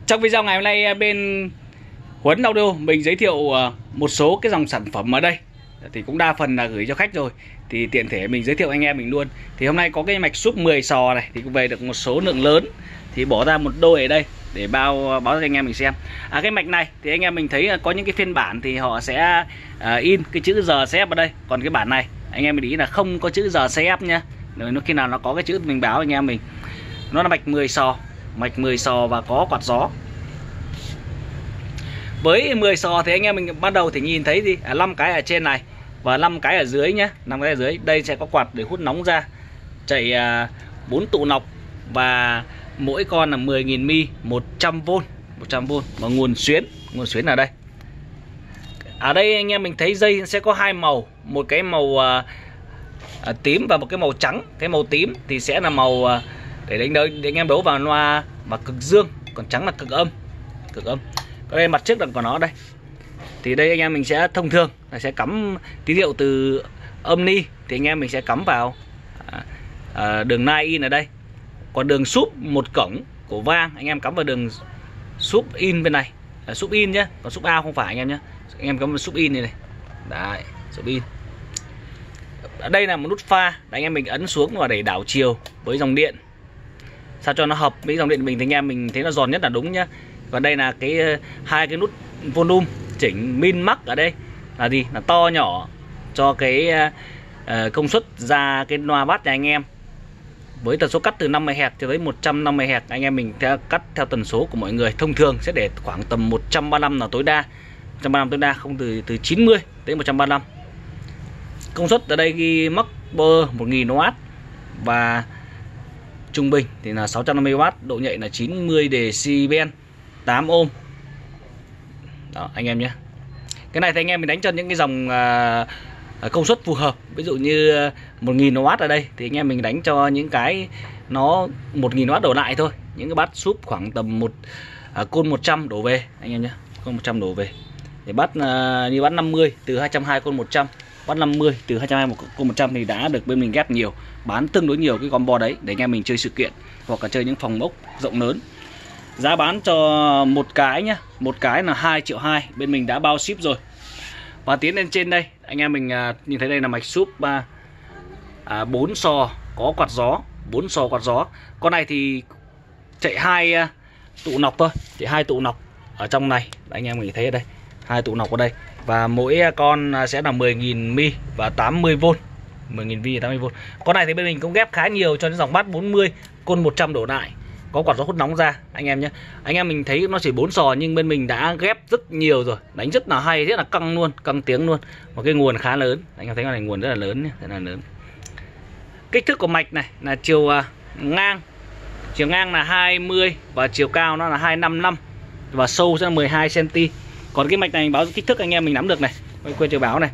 Trong video ngày hôm nay bên Huấn Audio mình giới thiệu một số cái dòng sản phẩm ở đây thì cũng đa phần là gửi cho khách rồi, thì tiện thể mình giới thiệu anh em mình luôn. Thì hôm nay có cái mạch súp 10 sò này thì cũng về được một số lượng lớn, thì bỏ ra một đôi ở đây để báo cho anh em mình xem. Cái mạch này thì anh em mình thấy có những cái phiên bản thì họ sẽ in cái chữ giờ xếp ở đây, còn cái bản này anh em mình ý là không có chữ giờ xếp nhá. Nó khi nào nó có cái chữ mình báo anh em mình. Nó là mạch 10 sò, mạch 10 sò và có quạt gió. Với 10 sò thì anh em mình ban đầu thì nhìn thấy gì? 5 cái ở trên này và 5 cái ở dưới nhé. 5 cái ở dưới. Đây sẽ có quạt để hút nóng ra. Chạy 4 tụ nọc và mỗi con là 10.000 mAh 100V, 100V và nguồn xuyến ở đây. Ở đây anh em mình thấy dây sẽ có hai màu, một cái màu tím và một cái màu trắng. Cái màu tím thì sẽ là màu để anh em đấu vào loa và cực dương, còn trắng là cực âm. Cực âm. Ở đây mặt trước là của nó đây. Thì đây anh em mình sẽ thông thường là sẽ cắm tín hiệu từ âm ni thì anh em mình sẽ cắm vào đường nai in ở đây. Còn đường súp một cổng của vang anh em cắm vào đường súp in bên này, súp in nhé, còn súp out không phải anh em nhé. Anh em cắm vào súp in này. Đấy, súp in. Ở đây là một nút pha, anh em mình ấn xuống và để đảo chiều với dòng điện sao cho nó hợp với dòng điện mình, thì anh em mình thấy nó giòn nhất là đúng nhá. Còn đây là cái hai cái nút volume chỉnh min max ở đây là gì, là to nhỏ cho cái công suất ra cái loa bass nhà anh em, với tần số cắt từ 50Hz cho tới 150Hz. Anh em mình theo cắt theo tần số của mọi người, thông thường sẽ để khoảng tầm 135 là tối đa, 135 tối đa, không từ 90 đến 135. Công suất ở đây ghi max power 1000W và trung bình thì là 650W, độ nhạy là 90 decibel, 8 ohm. Đó anh em nhé. Cái này thì anh em mình đánh cho những cái dòng công suất phù hợp. Ví dụ như 1000W ở đây thì anh em mình đánh cho những cái nó 1000W đổ lại thôi. Những cái bass súp khoảng tầm côn 100 đổ về anh em nhé. Côn 100 đổ về. Để bass như bass 50 từ 220 côn 100, bass 50 từ 220 côn 100 thì đã được bên mình ghép nhiều, bán tương đối nhiều cái combo đấy để anh em mình chơi sự kiện hoặc là chơi những phòng ốc rộng lớn. Giá bán cho một cái nhá, một cái là 2,2 triệu, bên mình đã bao ship rồi. Và tiến lên trên đây, anh em mình nhìn thấy đây là mạch súp 4 sò có quạt gió, 4 sò quạt gió. Con này thì chạy 2 tụ nọc thôi, chạy 2 tụ nọc ở trong này. Anh em mình thấy ở đây, 2 tụ nọc ở đây và mỗi con sẽ là 10.000 mAh và 80V. 10.000 mAh 80V. Con này thì bên mình cũng ghép khá nhiều cho những dòng bass 40 côn 100 đổ lại, có quạt gió hút nóng ra anh em nhé. Anh em mình thấy nó chỉ 4 sò nhưng bên mình đã ghép rất nhiều rồi, đánh rất là hay, rất là căng luôn, căng tiếng luôn. Một cái nguồn khá lớn, anh em thấy con này nguồn rất là lớn nhé, rất là lớn. Kích thước của mạch này là chiều ngang, chiều ngang là 20 và chiều cao nó là 255 và sâu sẽ là 12 cm. Còn cái mạch này mình báo kích thước anh em mình nắm được này, quên chiều báo này.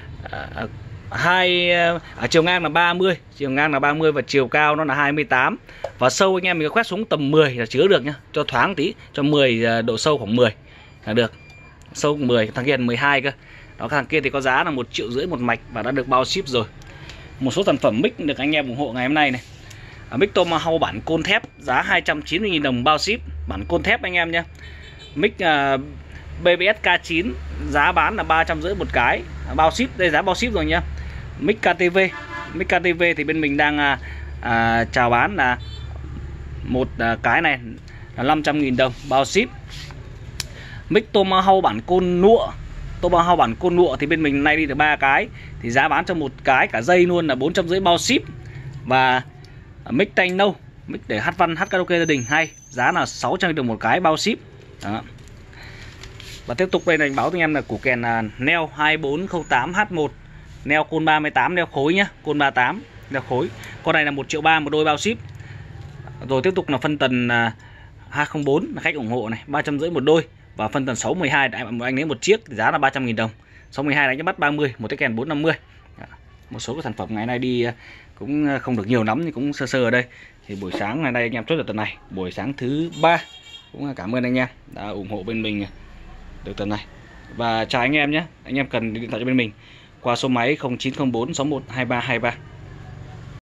Chiều ngang là 30, chiều ngang là 30 và chiều cao nó là 28. Và sâu anh em mình quét xuống tầm 10 là chứa được nhá, cho thoáng tí, cho 10 độ sâu khoảng 10 là được. Sâu 10, thằng kia là 12 cơ. Đó, thằng kia thì có giá là 1,5 triệu một mạch và đã được bao ship rồi. Một số sản phẩm mic được anh em ủng hộ ngày hôm nay này. Mic Tomahawk bản côn thép giá 290.000 đồng bao ship, bản côn thép anh em nhé. Mic BBS K9 giá bán là 350 một cái, bao ship, đây giá bao ship rồi nhá. Mic KTV, mic KTV thì bên mình đang chào bán là một cái này là 500.000 đồng bao ship. Mic Tomahawk bản côn nụa, Tomahawk bản côn nụa thì bên mình nay đi được 3 cái thì giá bán cho một cái cả dây luôn là 450 bao ship. Và mic tay nâu, mic để hát văn, hát karaoke gia đình hay, giá là 600.000 đồng một cái bao ship. Đó. Và tiếp tục đây là anh báo cho anh em là củ kèn Neo 2408H1, neo côn 38 neo khối nhá, côn 38 neo khối. Con này là 1,3 triệu một đôi bao ship. Rồi tiếp tục là phân tần 204 là khách ủng hộ này, 350 một đôi. Và phân tần 612 anh lấy một chiếc thì giá là 300.000 đồng. 612 đánh cho bắt 30, một cái kèn 450. Một số cái sản phẩm ngày nay đi cũng không được nhiều lắm nhưng cũng sơ sơ ở đây. Thì buổi sáng ngày nay anh em chốt được tuần này, buổi sáng thứ 3. Cũng cảm ơn anh em đã ủng hộ bên mình được tuần này. Và chào anh em nhé. Anh em cần điện thoại cho bên mình qua số máy 0904 61 2323.